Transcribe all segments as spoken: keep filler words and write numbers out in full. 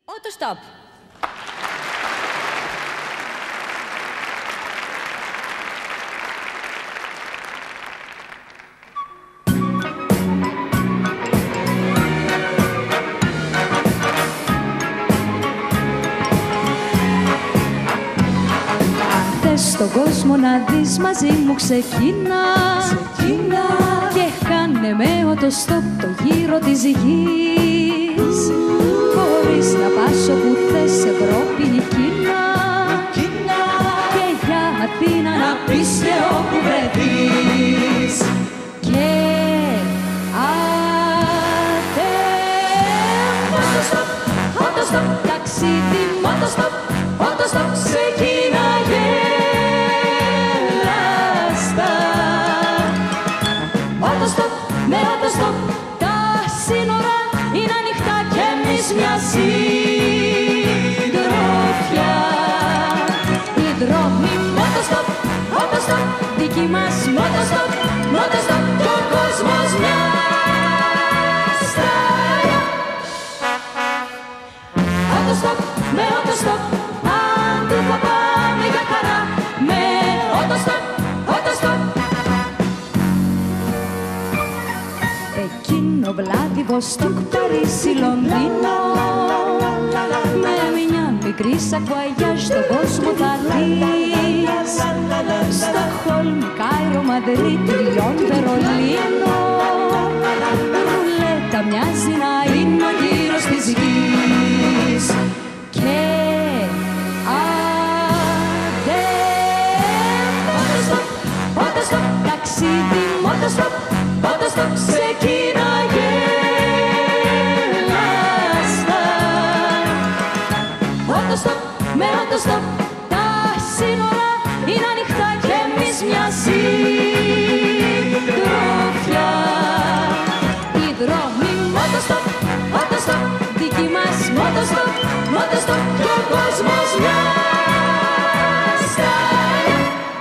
Autostop. Στον κόσμο να δεις μαζί μου ξεκίνα, ξεκίνα και κάνε με οτοστόπ το γύρο της γης. Χωρίς να πας όπου θες, Ευρώπη ή Κίνα, Κίνα και για Αθήνα να πεις και όπου βρεθείς. Και άντε οτοστόπ, οτοστόπ, ταξίδι οτοστόπ, οτοστόπ ξεκίναγε. Με οτοστόπ τα σύνορα είναι ανοιχτά κι εμείς μια συντροφιά. Οι δρόμοι οτοστόπ, οτοστόπ, δική μας οτοστόπ, οτοστόπ κι ο κόσμος μια στάρια. Οτοστόπ, με οτοστόπ, παντού θα πάμε για χαρά. Με οτοστόπ, οτοστόπ. Εκείνο Βλάντιβοστοκ, Παρίσι, Λονδίνο, με μια μικρή σακουαγιά στον κόσμο θα δεις. Στοκχόλμη, Κάιρο, Μαδρίτη, Λιόν, Βερολίνο, ρουλέτα μοιάζει να είναι ο γύρος της γης. Και άντε οτοστόπ, οτοστόπ, ταξίδι οτοστόπ, οτοστόπ ξεκίναγε λάστα. Οτοστόπ, με οτοστόπ τα σύνορα είναι ανοιχτά κι εμείς μια συντροφιά. Οι δρόμοι οτοστόπ, οτοστόπ, δική μας οτοστόπ, οτοστόπ κι ο κόσμος μια στάρια.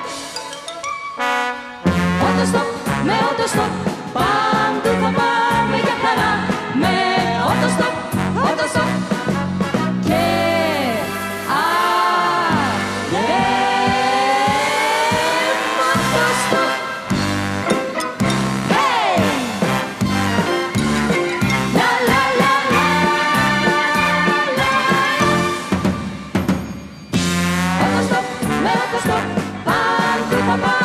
Οτοστόπ, με οτοστόπ, παντού θα πάμε για χαρά. Με οτοστόπ, οτοστόπ και άντε οτοστόπ. Hey! La la la la la. Οτοστόπ, με οτοστόπ, παντού θα πάμε.